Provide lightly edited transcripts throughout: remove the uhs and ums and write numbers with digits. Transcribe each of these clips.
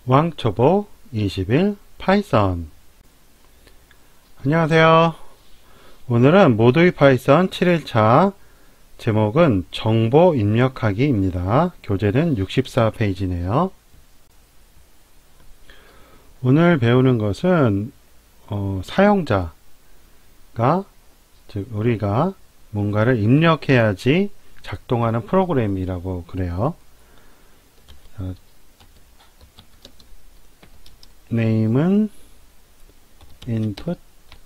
왕초보 20일 파이썬. 안녕하세요. 오늘은 모두이 파이썬 7일차, 제목은 정보 입력하기입니다. 교재는 64페이지네요. 오늘 배우는 것은 사용자가, 즉 우리가 뭔가를 입력해야지 작동하는 프로그램이라고 그래요. name은 input,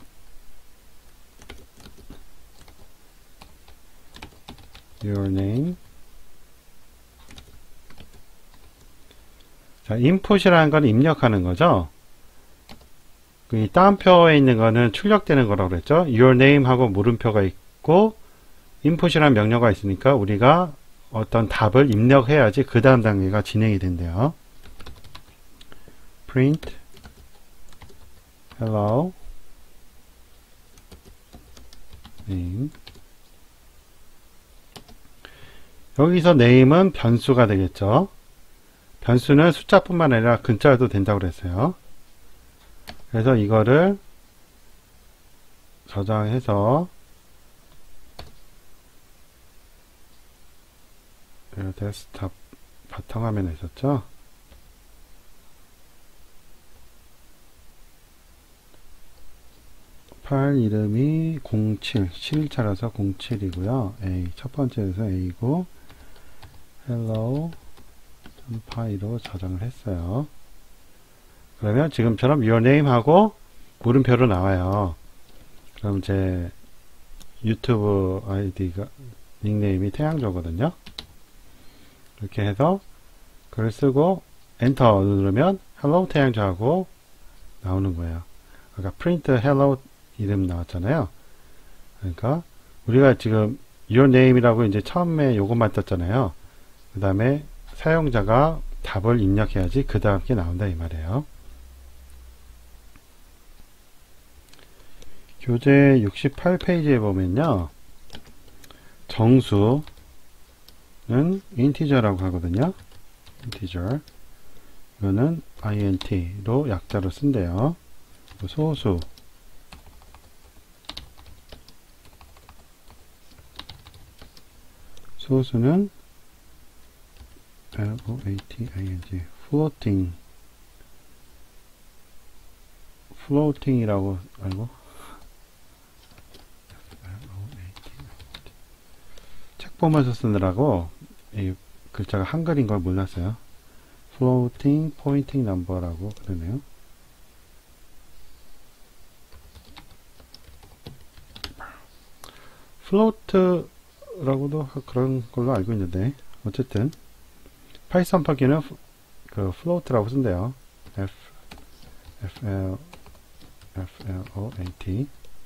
your name. 자, input이라는 건 입력하는 거죠. 이 따옴표에 있는 거는 출력되는 거라고 그랬죠. your name 하고 물음표가 있고 input이라는 명령어가 있으니까 우리가 어떤 답을 입력해야지 그 다음 단계가 진행이 된대요. print hello name. 여기서 name은 변수가 되겠죠. 변수는 숫자뿐만 아니라 글자도 된다고 그랬어요. 그래서 이거를 저장해서 데스크탑 바탕화면에 있었죠. 파일 이름이 07, 7일차라서 07이고요. A, 첫 번째에서 A고 hello.py로 저장을 했어요. 그러면 지금처럼 your name 하고 물음표로 나와요. 그럼 제 유튜브 아이디가 닉네임이 태양조거든요. 이렇게 해서 글을 쓰고 엔터 누르면 hello 태양조 하고 나오는 거예요. 그러니까 print hello 이름 나왔잖아요. 그러니까 우리가 지금 your name이라고 이제 처음에 요것만 떴잖아요. 그 다음에 사용자가 답을 입력해야지 그 다음 게 나온다 이 말이에요. 교재 68페이지에 보면요, 정수는 integer라고 하거든요. integer. 이거는 int로 약자로 쓴대요. 소수. 소수는 floating, floating이라고 알고, 책 보면서 쓰느라고 이 글자가 한글인 걸 몰랐어요. floating pointing number라고 그러네요. float라고도 그런 걸로 알고 있는데, 어쨌든 파이썬 파기는 그 float라고 쓴대요. float.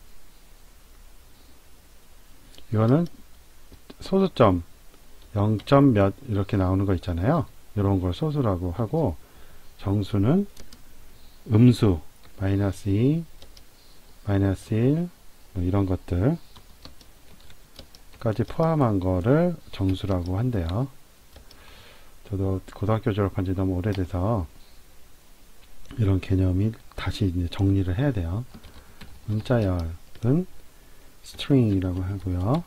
이거는 소수점 0점 몇 이렇게 나오는 거 있잖아요. 이런 걸 소수라고 하고, 정수는 음수 -2, -1 이런 것들 까지 포함한 거를 정수라고 한대요. 저도 고등학교 졸업한 지 너무 오래돼서 이런 개념이 다시 이제 정리를 해야 돼요. 문자열은 string이라고 하고요.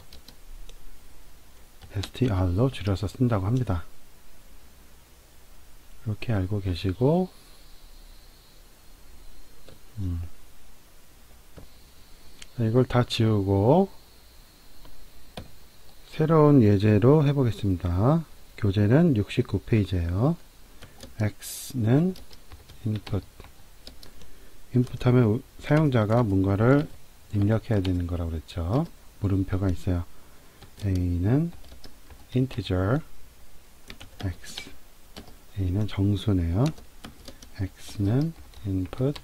str로 줄여서 쓴다고 합니다. 이렇게 알고 계시고, 이걸 다 지우고 새로운 예제로 해보겠습니다. 교재는 69페이지예요. x는 input. input하면 사용자가 뭔가를 입력해야 되는 거라고 그랬죠. 물음표가 있어요. a는 integer, x. a는 정수네요. x는 input.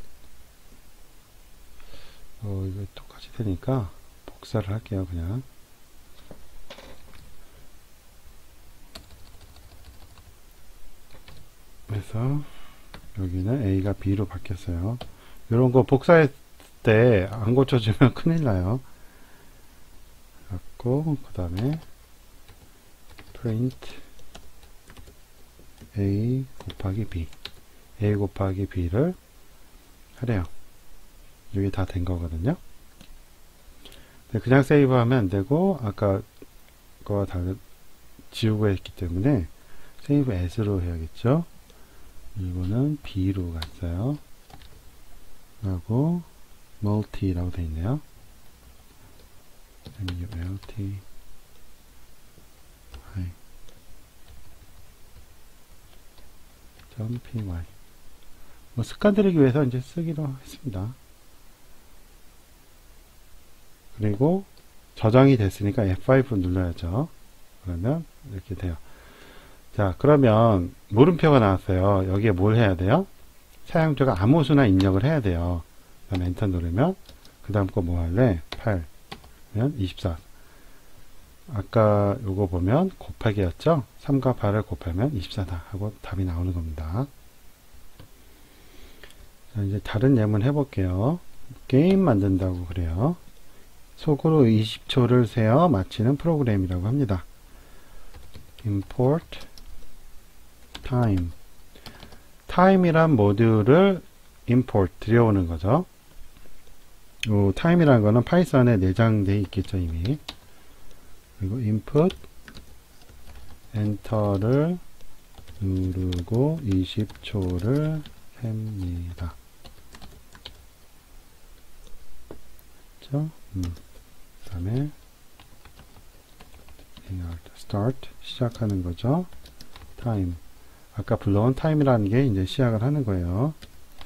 이거 똑같이 되니까 복사를 할게요, 그냥. 그래서 여기는 a가 b로 바뀌었어요. 이런 거 복사할 때 안 고쳐주면 큰일 나요. 그 다음에 print a 곱하기 b. a 곱하기 b를 하래요. 이게 다 된 거거든요. 그냥 세이브하면 안 되고 아까 거와 다 지우고 했기 때문에 세이브 as로 해야겠죠. 이거는 b로 갔어요. 하고 multi라고 되어 있네요. MULT .py 뭐 습관 들이기 위해서 이제 쓰기로 했습니다. 그리고 저장이 됐으니까 F5 눌러야죠. 그러면 이렇게 돼요. 자, 그러면 물음표가 나왔어요. 여기에 뭘 해야 돼요? 사용자가 아무 수나 입력을 해야 돼요. 그 다음에 엔터 누르면 그 다음 거 뭐 할래? 8 그러면 24. 아까 요거 보면 곱하기였죠? 3과 8을 곱하면 24다 하고 답이 나오는 겁니다. 자, 이제 다른 예문 해볼게요. 게임 만든다고 그래요. 속으로 20초를 세어 마치는 프로그램이라고 합니다. import time. time이란 모듈을 import 들여오는 거죠. time이라는 거는 파이썬에 내장되어 있겠죠, 이미. 그리고 input 엔터를 누르고 20초를 셉니다. 그렇죠? 그 다음에 start 시작하는 거죠. time 아까 불러온 time이라는 게 이제 시작을 하는 거예요.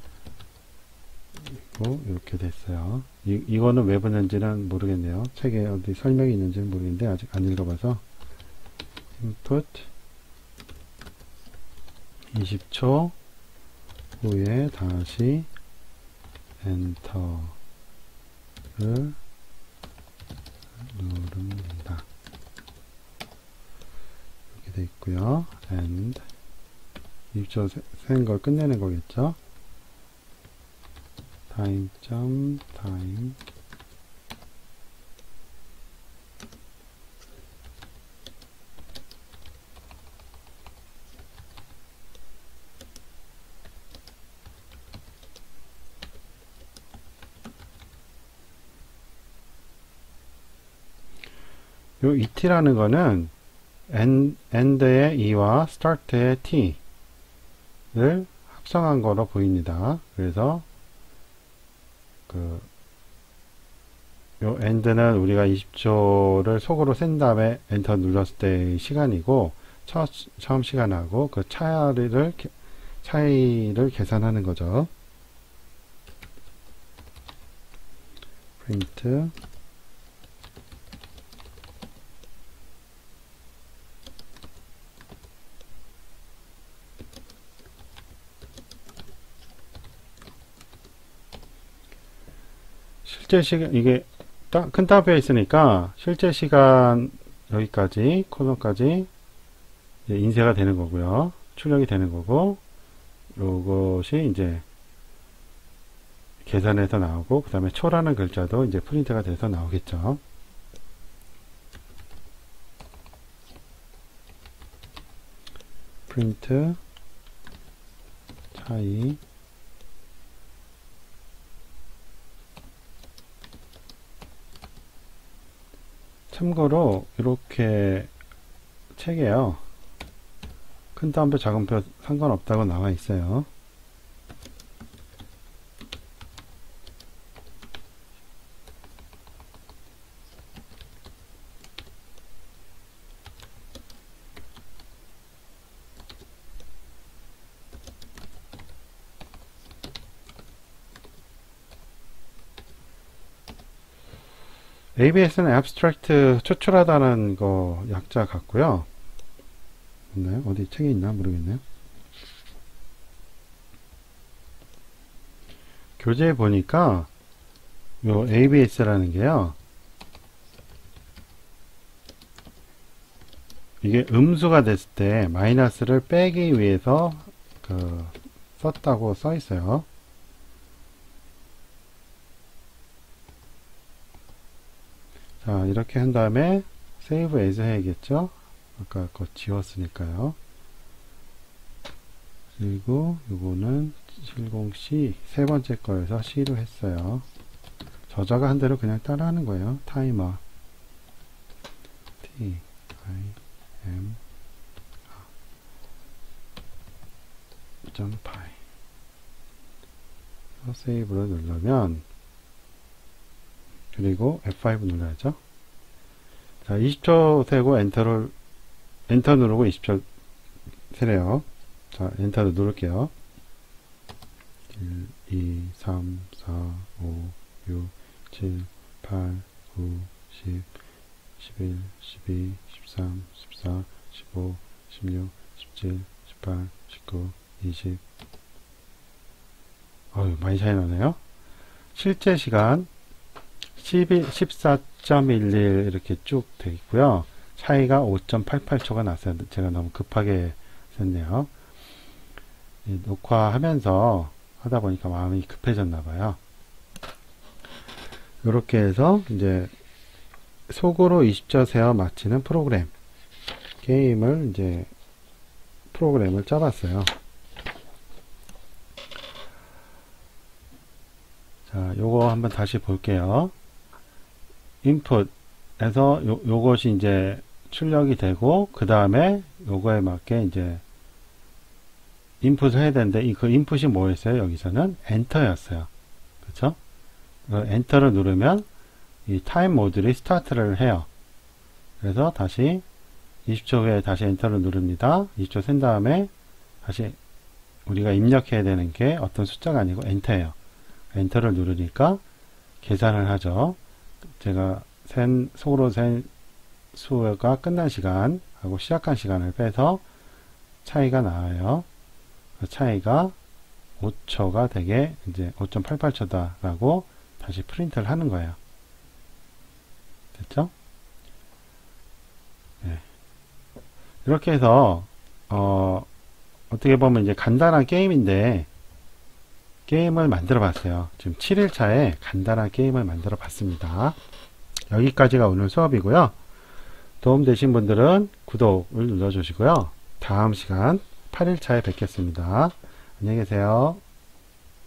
그리고 이렇게 됐어요. 이거는 왜 보는지는 모르겠네요. 책에 어디 설명이 있는지는 모르겠는데 아직 안 읽어봐서 input 20초 후에 다시 엔터를 누릅니다. 이렇게 돼 있고요. and 20초 센 걸 끝내는 거겠죠. time 요 et라는 거는 end의 e와 start의 t를 합성한 거로 보입니다. 그래서 요 end는 우리가 20초를 속으로 센 다음에 엔터 눌렀을 때의 시간이고 처음 시간하고 그 차이를 계산하는 거죠. print 실제 시간 이게 큰 따옴표에 있으니까 실제 시간 여기까지 콜론까지 인쇄가 되는 거고요. 출력이 되는 거고 요것이 이제 계산해서 나오고 그 다음에 초라는 글자도 이제 프린트가 돼서 나오겠죠. 프린트 차이 참고로 이렇게 책에요. 큰 따옴표 작은표 상관없다고 나와 있어요. ABS는 abstract 초출하다는 거 약자 같고요. 있나요? 어디 책에 있나 모르겠네요. 교재에 보니까 요 ABS라는 게요. 이게 음수가 됐을 때 마이너스를 빼기 위해서 썼다고 써 있어요. 자, 이렇게 한 다음에 save as 해야겠죠? 아까 그거 지웠으니까요. 그리고 요거는 70C 세 번째 거에서 C로 했어요. 저자가 한 대로 그냥 따라하는 거예요. 타이머 T I M .py 세이브를 누르면, 그리고 F5 눌러야죠. 자, 20초 세고 엔터 누르고 20초 세래요. 자, 엔터를 누를게요. 1, 2, 3, 4, 5, 6, 7, 8, 9, 10, 11, 12, 13, 14, 15, 16, 17, 18, 19, 20. 많이 차이 나네요. 실제 시간 14.11 이렇게 쭉 돼 있고요. 차이가 5.88초가 났어요. 제가 너무 급하게 썼네요. 녹화하면서 하다 보니까 마음이 급해졌나 봐요. 이렇게 해서 이제 속으로 20초 세어 마치는 프로그램 게임을 이제 프로그램을 짜봤어요. 자, 요거 한번 다시 볼게요. 인풋에서 요것이 이제 출력이 되고, 그 다음에 요거에 맞게 이제 인풋을 해야 되는데, 그 인풋이 뭐였어요? 여기서는 엔터였어요. 그쵸? 엔터를 누르면 이 타임 모듈이 스타트를 해요. 그래서 다시 20초 후에 다시 엔터를 누릅니다. 20초 센 다음에 다시 우리가 입력해야 되는 게 어떤 숫자가 아니고 엔터예요. 엔터를 누르니까 계산을 하죠. 제가 속으로 센 수가 끝난 시간하고 시작한 시간을 빼서 차이가 나와요. 그 차이가 5초가 되게 이제 5.88초다 라고 다시 프린트를 하는 거예요. 됐죠? 네. 이렇게 해서 어떻게 보면 이제 간단한 게임인데 게임을 만들어 봤어요. 지금 7일차에 간단한 게임을 만들어 봤습니다. 여기까지가 오늘 수업이고요. 도움되신 분들은 구독을 눌러주시고요. 다음 시간 8일차에 뵙겠습니다. 안녕히 계세요.